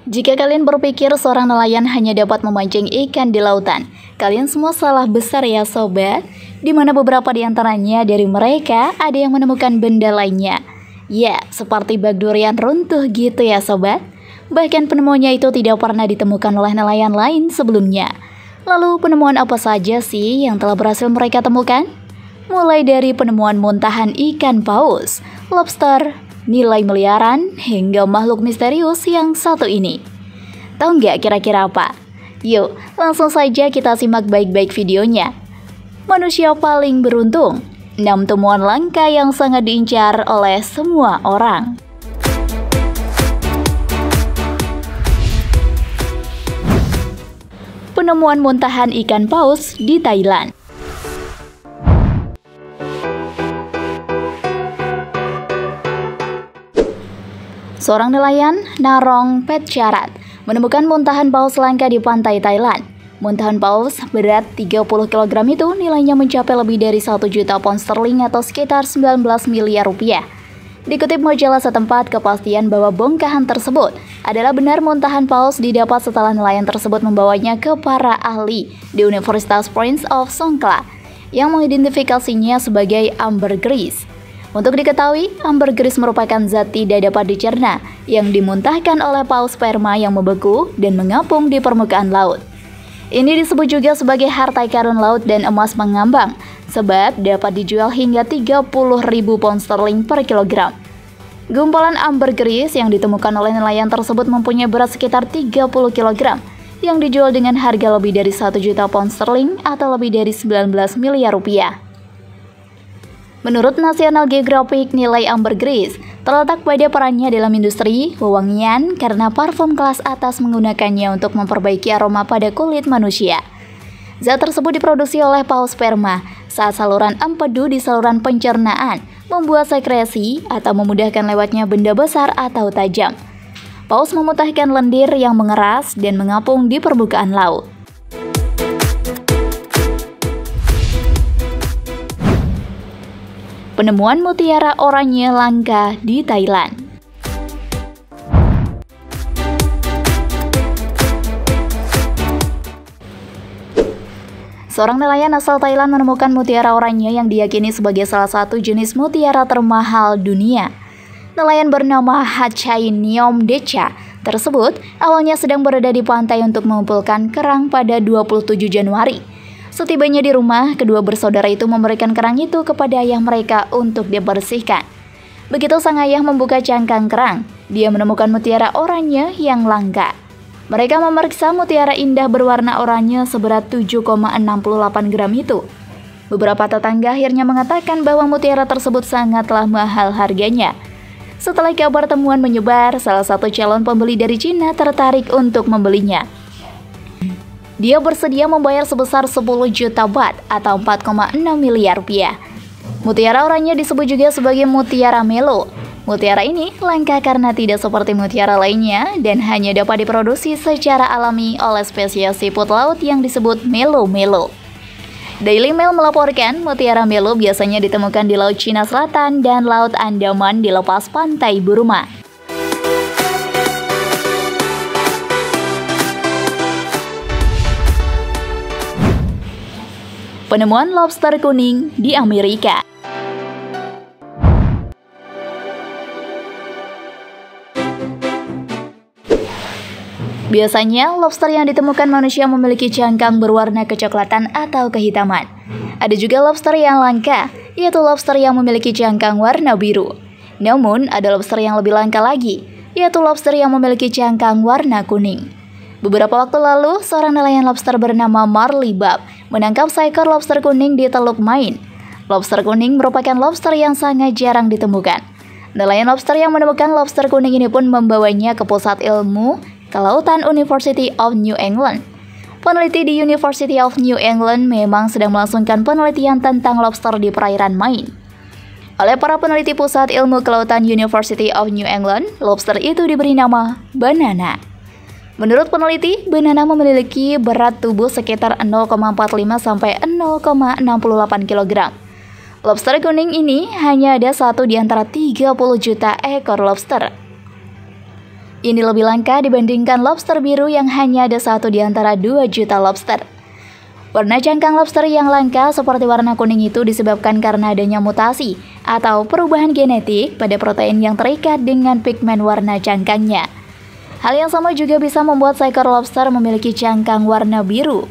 Jika kalian berpikir seorang nelayan hanya dapat memancing ikan di lautan, kalian semua salah besar ya sobat. Dimana beberapa di antaranya dari mereka ada yang menemukan benda lainnya. Ya, seperti bak durian runtuh gitu ya sobat. Bahkan penemuannya itu tidak pernah ditemukan oleh nelayan lain sebelumnya. Lalu penemuan apa saja sih yang telah berhasil mereka temukan? Mulai dari penemuan muntahan ikan paus, lobster, nilai miliaran, hingga makhluk misterius yang satu ini. Tahu nggak kira-kira apa? Yuk, langsung saja kita simak baik-baik videonya. Manusia paling beruntung, 6 temuan langka yang sangat diincar oleh semua orang. Penemuan muntahan ikan paus di Thailand. Seorang nelayan, Narong Petcharat, menemukan muntahan paus langka di pantai Thailand. Muntahan paus berat 30 kg itu nilainya mencapai lebih dari 1 juta pound sterling atau sekitar 19 miliar rupiah. Dikutip majalah setempat, kepastian bahwa bongkahan tersebut adalah benar muntahan paus didapat setelah nelayan tersebut membawanya ke para ahli di Universitas Prince of Songkhla yang mengidentifikasinya sebagai ambergris. Untuk diketahui, ambergris merupakan zat tidak dapat dicerna yang dimuntahkan oleh paus sperma yang membeku dan mengapung di permukaan laut. Ini disebut juga sebagai harta karun laut dan emas mengambang, sebab dapat dijual hingga 30.000 pound sterling per kilogram. Gumpalan ambergris yang ditemukan oleh nelayan tersebut mempunyai berat sekitar 30 kg, yang dijual dengan harga lebih dari 1 juta pound sterling atau lebih dari 19 miliar rupiah. Menurut National Geographic, nilai ambergris terletak pada perannya dalam industri wewangian karena parfum kelas atas menggunakannya untuk memperbaiki aroma pada kulit manusia. Zat tersebut diproduksi oleh paus sperma saat saluran empedu di saluran pencernaan membuat sekresi atau memudahkan lewatnya benda besar atau tajam. Paus memuntahkan lendir yang mengeras dan mengapung di permukaan laut. Penemuan mutiara oranye langka di Thailand. Seorang nelayan asal Thailand menemukan mutiara oranye yang diyakini sebagai salah satu jenis mutiara termahal dunia. Nelayan bernama Hachai Niom Decha tersebut awalnya sedang berada di pantai untuk mengumpulkan kerang pada 27 Januari. Setibanya di rumah, kedua bersaudara itu memberikan kerang itu kepada ayah mereka untuk dibersihkan. Begitu sang ayah membuka cangkang kerang, dia menemukan mutiara oranye yang langka. Mereka memeriksa mutiara indah berwarna oranye seberat 7,68 gram itu. Beberapa tetangga akhirnya mengatakan bahwa mutiara tersebut sangatlah mahal harganya. Setelah kabar temuan menyebar, salah satu calon pembeli dari Cina tertarik untuk membelinya. Dia bersedia membayar sebesar 10 juta baht atau 4,6 miliar rupiah. Mutiara oranye disebut juga sebagai mutiara melo. Mutiara ini langka karena tidak seperti mutiara lainnya dan hanya dapat diproduksi secara alami oleh spesies siput laut yang disebut melo-melo. Daily Mail melaporkan mutiara melo biasanya ditemukan di Laut Cina Selatan dan Laut Andaman di lepas pantai Burma. Penemuan lobster kuning di Amerika. Biasanya, lobster yang ditemukan manusia memiliki cangkang berwarna kecoklatan atau kehitaman. Ada juga lobster yang langka, yaitu lobster yang memiliki cangkang warna biru. Namun, ada lobster yang lebih langka lagi, yaitu lobster yang memiliki cangkang warna kuning. Beberapa waktu lalu, seorang nelayan lobster bernama Marley Bab menangkap seekor lobster kuning di Teluk Main. Lobster kuning merupakan lobster yang sangat jarang ditemukan. Nelayan lobster yang menemukan lobster kuning ini pun membawanya ke Pusat Ilmu Kelautan University of New England. Peneliti di University of New England memang sedang melangsungkan penelitian tentang lobster di perairan Maine. Oleh para peneliti Pusat Ilmu Kelautan University of New England, lobster itu diberi nama Banana. Menurut peneliti, banana memiliki berat tubuh sekitar 0,45 sampai 0,68 kg. Lobster kuning ini hanya ada satu di antara 30 juta ekor lobster. Ini lebih langka dibandingkan lobster biru yang hanya ada 1 di antara 2 juta lobster. Warna cangkang lobster yang langka seperti warna kuning itu disebabkan karena adanya mutasi atau perubahan genetik pada protein yang terikat dengan pigmen warna cangkangnya. Hal yang sama juga bisa membuat seekor lobster memiliki cangkang warna biru.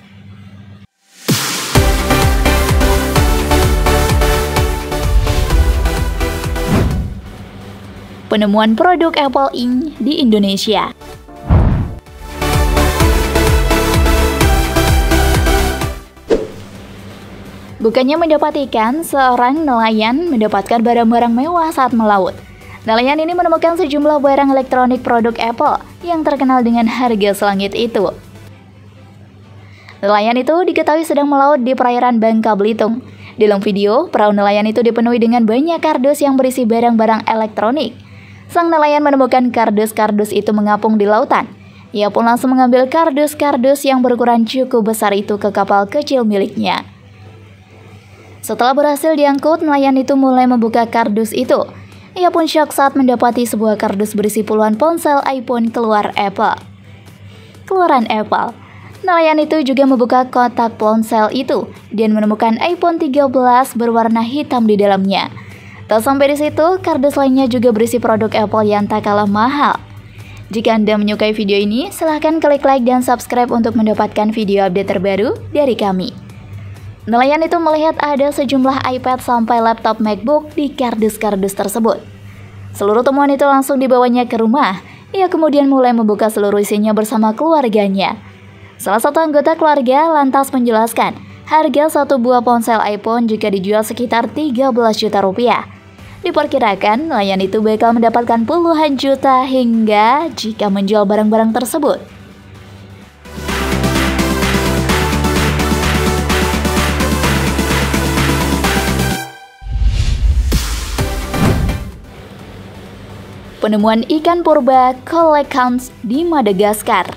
Penemuan produk Apple Inc. di Indonesia. Bukannya mendapat ikan, seorang nelayan mendapatkan barang-barang mewah saat melaut. Nelayan ini menemukan sejumlah barang elektronik produk Apple yang terkenal dengan harga selangit itu. Nelayan itu diketahui sedang melaut di perairan Bangka Belitung. Dalam video, perahu nelayan itu dipenuhi dengan banyak kardus yang berisi barang-barang elektronik. Sang nelayan menemukan kardus-kardus itu mengapung di lautan. Ia pun langsung mengambil kardus-kardus yang berukuran cukup besar itu ke kapal kecil miliknya. Setelah berhasil diangkut, nelayan itu mulai membuka kardus itu. Ia pun syok saat mendapati sebuah kardus berisi puluhan ponsel iPhone keluaran Apple. Nelayan itu juga membuka kotak ponsel itu dan menemukan iPhone 13 berwarna hitam di dalamnya. Tak sampai di situ, kardus lainnya juga berisi produk Apple yang tak kalah mahal. Jika Anda menyukai video ini, silahkan klik like dan subscribe untuk mendapatkan video update terbaru dari kami. Nelayan itu melihat ada sejumlah iPad sampai laptop MacBook di kardus-kardus tersebut. Seluruh temuan itu langsung dibawanya ke rumah. Ia kemudian mulai membuka seluruh isinya bersama keluarganya. Salah satu anggota keluarga lantas menjelaskan, harga satu buah ponsel iPhone jika dijual sekitar 13 juta rupiah. Diperkirakan nelayan itu bakal mendapatkan puluhan juta hingga jika menjual barang-barang tersebut. Penemuan ikan purba coelacanth di Madagaskar.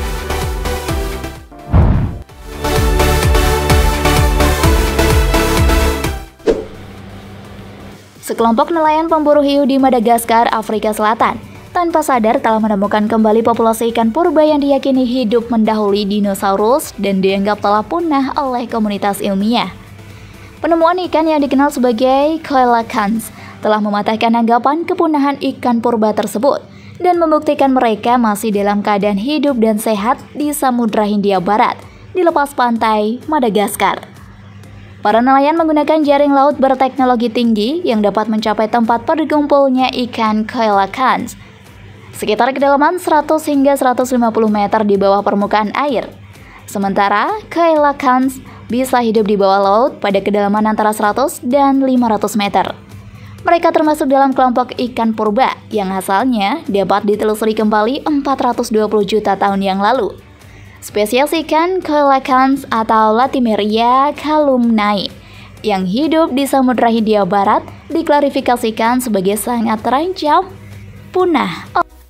Sekelompok nelayan pemburu hiu di Madagaskar, Afrika Selatan, tanpa sadar telah menemukan kembali populasi ikan purba yang diyakini hidup mendahului dinosaurus dan dianggap telah punah oleh komunitas ilmiah. Penemuan ikan yang dikenal sebagai coelacanth telah mematahkan anggapan kepunahan ikan purba tersebut dan membuktikan mereka masih dalam keadaan hidup dan sehat di Samudra Hindia Barat, di lepas pantai Madagaskar. Para nelayan menggunakan jaring laut berteknologi tinggi yang dapat mencapai tempat berkumpulnya ikan coelacanth, sekitar kedalaman 100 hingga 150 meter di bawah permukaan air. Sementara coelacanth bisa hidup di bawah laut pada kedalaman antara 100 dan 500 meter. Mereka termasuk dalam kelompok ikan purba yang asalnya dapat ditelusuri kembali 420 juta tahun yang lalu. Spesies ikan coelacanth atau Latimeria calumnae yang hidup di Samudra Hindia Barat diklarifikasikan sebagai sangat terancam punah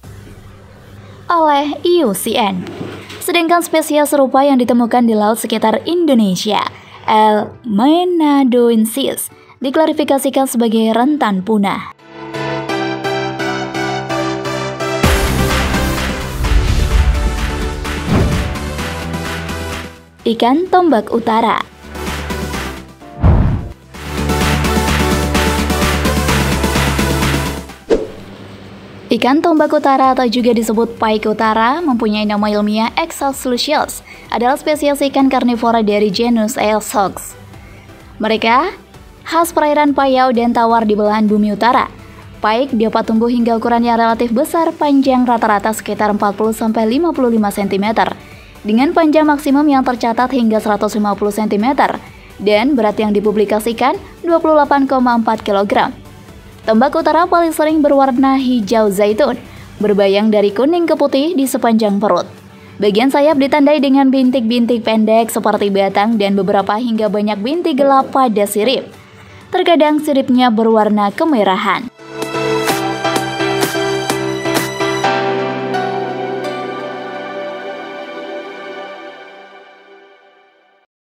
oleh IUCN. Sedangkan spesies serupa yang ditemukan di laut sekitar Indonesia, L. menadoensis, diklarifikasikan sebagai rentan punah. Ikan tombak utara. Ikan tombak utara atau juga disebut pike utara mempunyai nama ilmiah Exos lucius, adalah spesies ikan karnivora dari genus Eosox. Mereka khas perairan Payau dan Tawar di belahan bumi utara. Pike dapat tumbuh hingga ukuran yang relatif besar, panjang rata-rata sekitar 40-55 cm. Dengan panjang maksimum yang tercatat hingga 150 cm dan berat yang dipublikasikan 28,4 kg. Tombak utara paling sering berwarna hijau zaitun, berbayang dari kuning ke putih di sepanjang perut. Bagian sayap ditandai dengan bintik-bintik pendek seperti batang dan beberapa hingga banyak bintik gelap pada sirip. Terkadang siripnya berwarna kemerahan.